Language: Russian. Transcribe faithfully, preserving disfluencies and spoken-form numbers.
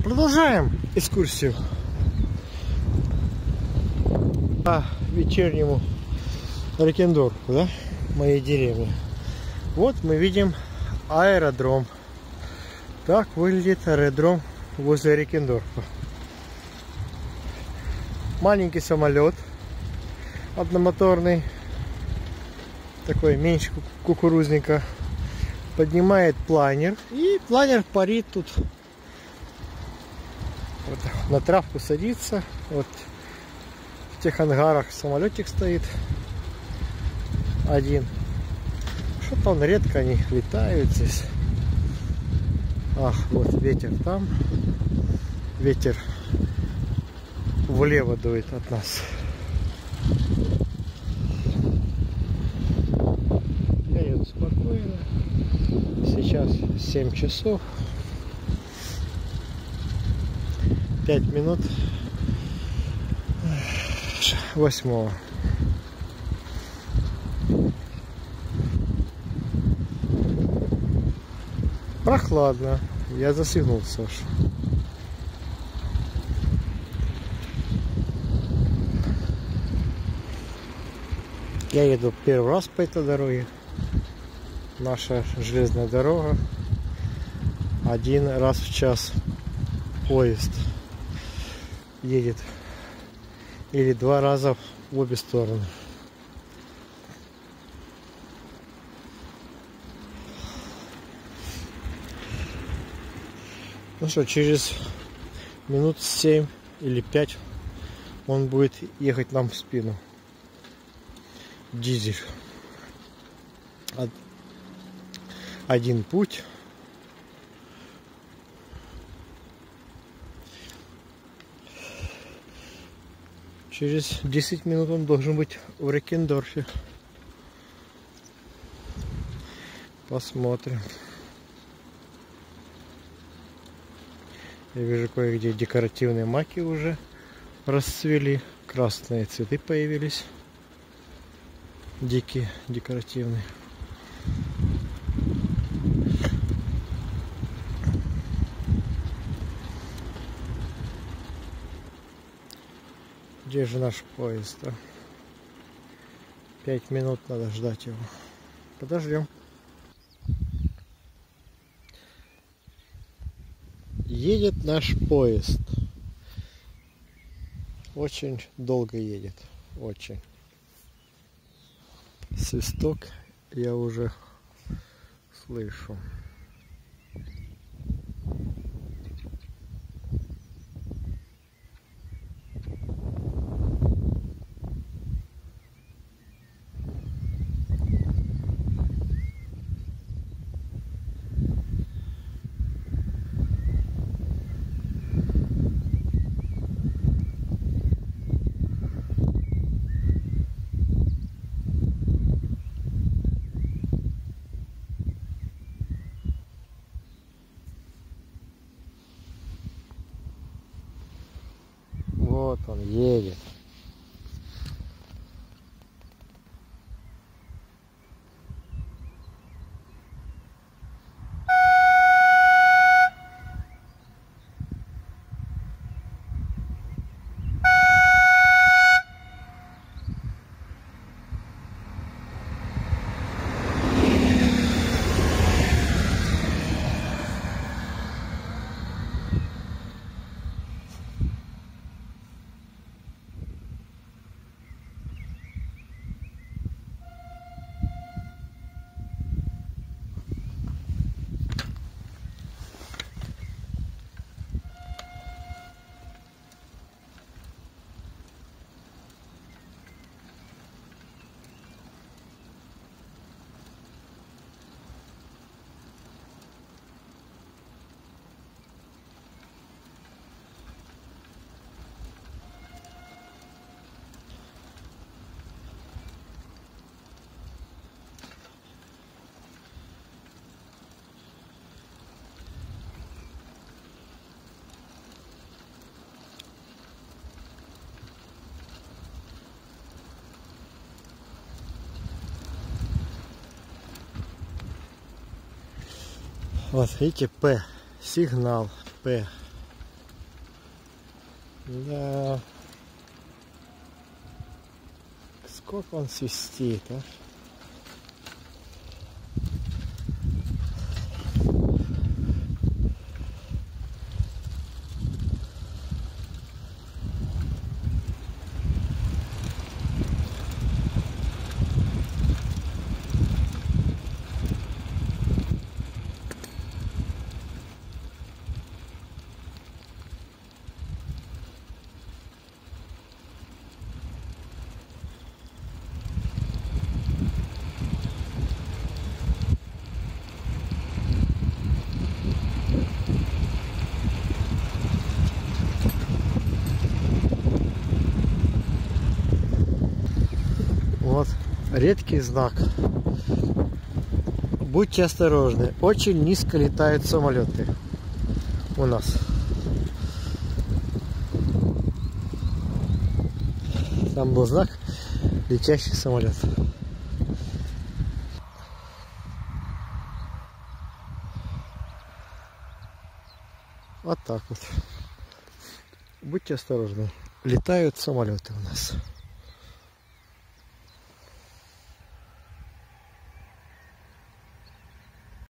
Продолжаем экскурсию по вечернему Рекендорфу, да, моей деревне. Вот мы видим аэродром. Так выглядит аэродром возле Рекендорфа. Маленький самолет одномоторный, такой меньше кукурузника, поднимает планер, и планер парит тут. Вот на травку садится. Вот в тех ангарах самолетик стоит один. Что-то он редко они летают здесь. Ах, вот ветер там. Ветер влево дует от нас. Я еду спокойно. Сейчас семь часов. пять минут восьмого. Прохладно. Я застегнулся уж. Я еду первый раз по этой дороге. Наша железная дорога. Один раз в час поезд едет. Или два раза в обе стороны. Ну что, через минут семь или пять он будет ехать нам в спину. Дизель. Один путь. Через десять минут он должен быть в Рекендорфе. Посмотрим. Я вижу, кое-где декоративные маки уже расцвели. Красные цветы появились. Дикие, декоративные. Где же наш поезд? А? Пять минут надо ждать его. Подождем. Едет наш поезд. Очень долго едет. Очень. Свисток я уже слышу. Вот он едет. Вот видите, П, сигнал П. Да. Сколько он свистит, а? Вот редкий знак. Будьте осторожны. Очень низко летают самолеты у нас. Там был знак летящий самолет. Вот так вот. Будьте осторожны. Летают самолеты у нас.